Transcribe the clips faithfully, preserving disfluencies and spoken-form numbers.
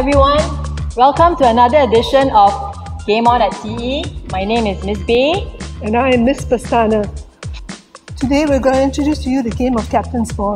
everyone. Welcome to another edition of Game On at T E. My name is Miss Bay. And I am Miss Pastana. Today we're going to introduce to you the game of Captain's Ball.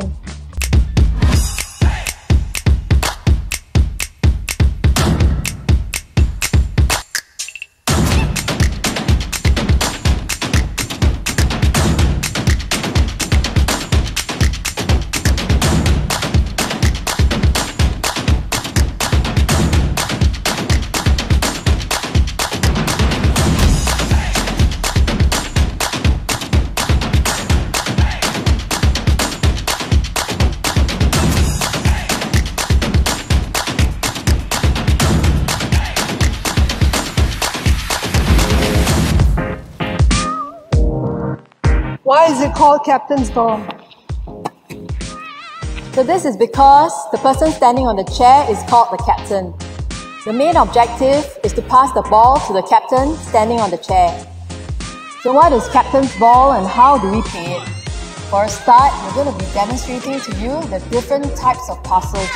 Why is it called Captain's Ball? So this is because the person standing on the chair is called the captain. The main objective is to pass the ball to the captain standing on the chair. So what is Captain's Ball and how do we play it? For a start, we're going to be demonstrating to you the different types of passes.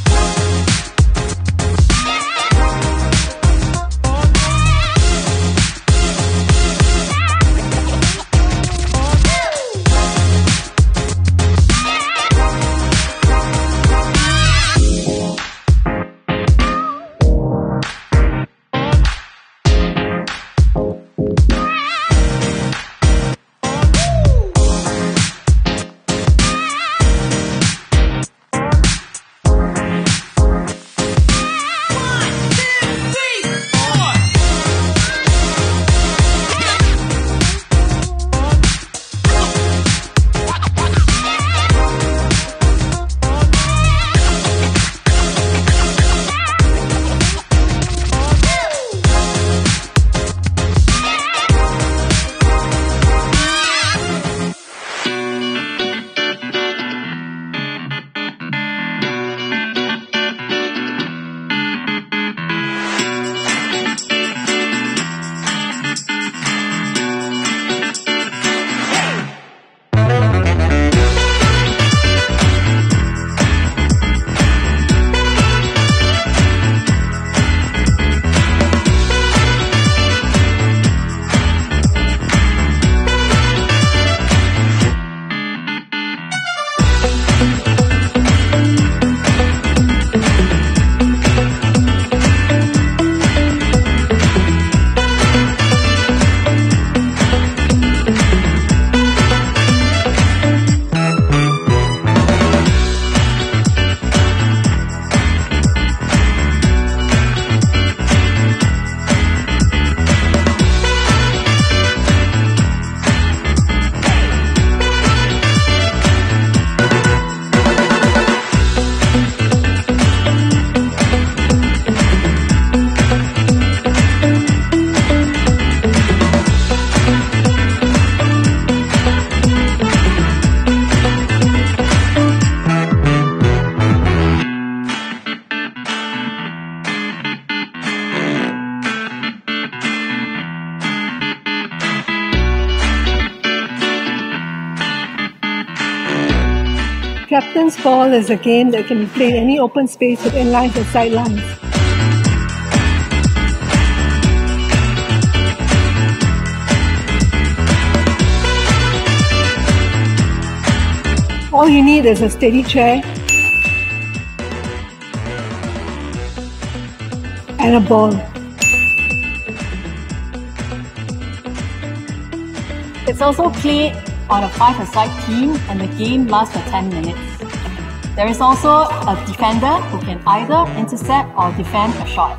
Captain's Ball is a game that can be played in any open space with inlines and sidelines. All you need is a steady chair and a ball. It's also played on a five-a-side team and the game lasts for ten minutes. There is also a defender who can either intercept or defend a shot.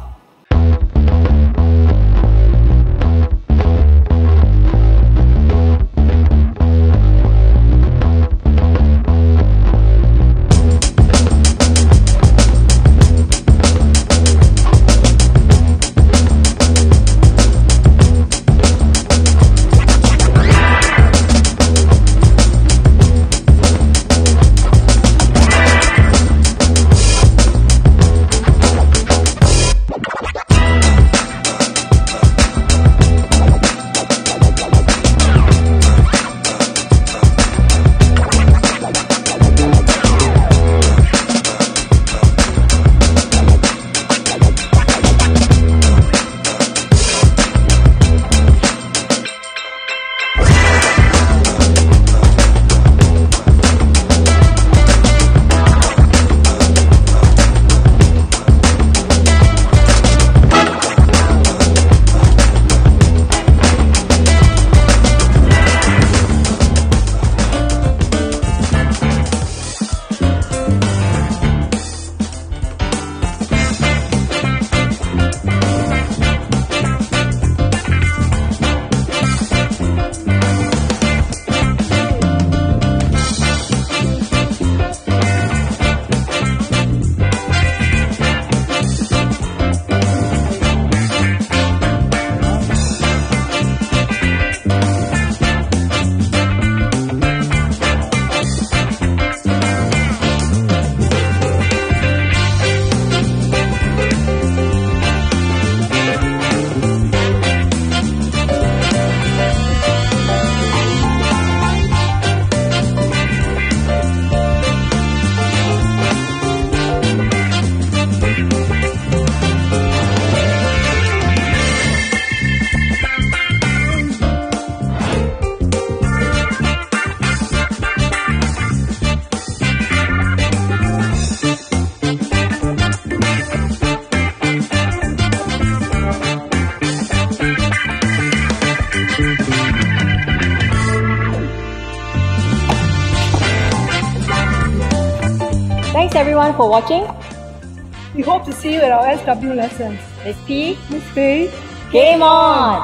Thanks everyone for watching. We hope to see you at our S W lessons. Miss P, Miss Faye, game on!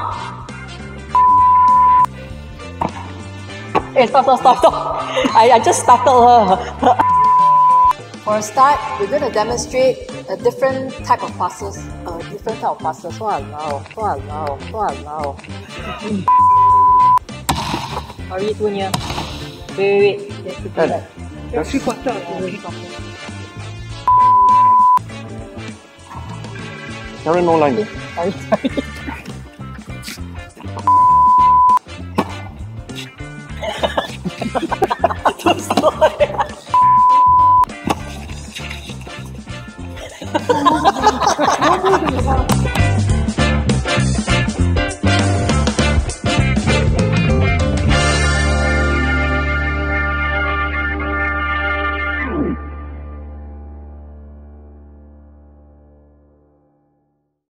Hey, stop, stop, stop, stop. I, I just startled her. For a start, we're going to demonstrate a different type of passes. A different type of passes. Walao, walao, walao. Sorry, too near. Wait, wait, wait. Let's do that. you're three quarter. Sorry, no line. Sorry, sorry. Too slow.